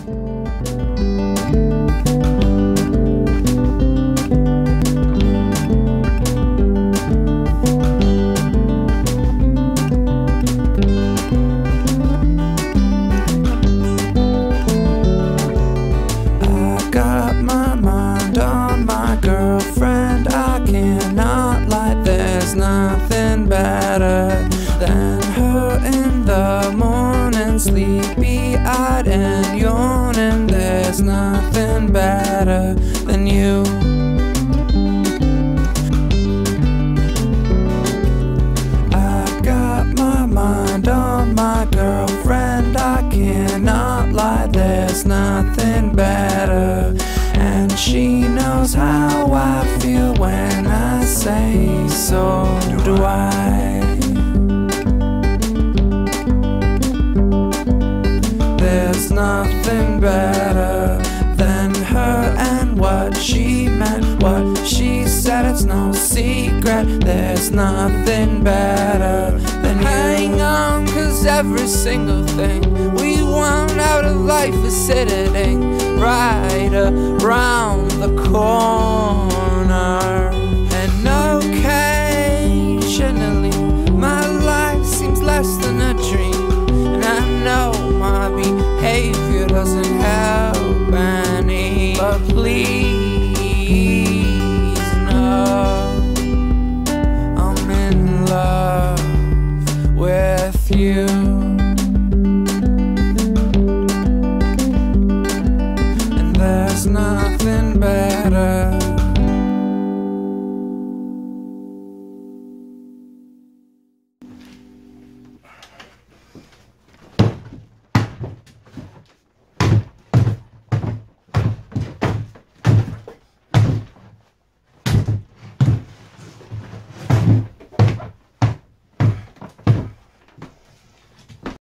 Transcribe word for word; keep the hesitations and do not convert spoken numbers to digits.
Girlfriend, I cannot lie, there's nothing better than her in the morning, sleepy-eyed and yawning. There's nothing better than you. I got my mind on my girlfriend, I cannot lie, there's nothing better. And she knows how I feel when I say so do I. There's nothing better than her and what she meant, what she said, it's no secret. There's nothing better than you. Hang on, cause every single thing we want out of life is sitting right around the corner. And occasionally my life seems less than a dream, and I know my behavior doesn't help any. But please know I'm in love with you. There's nothing better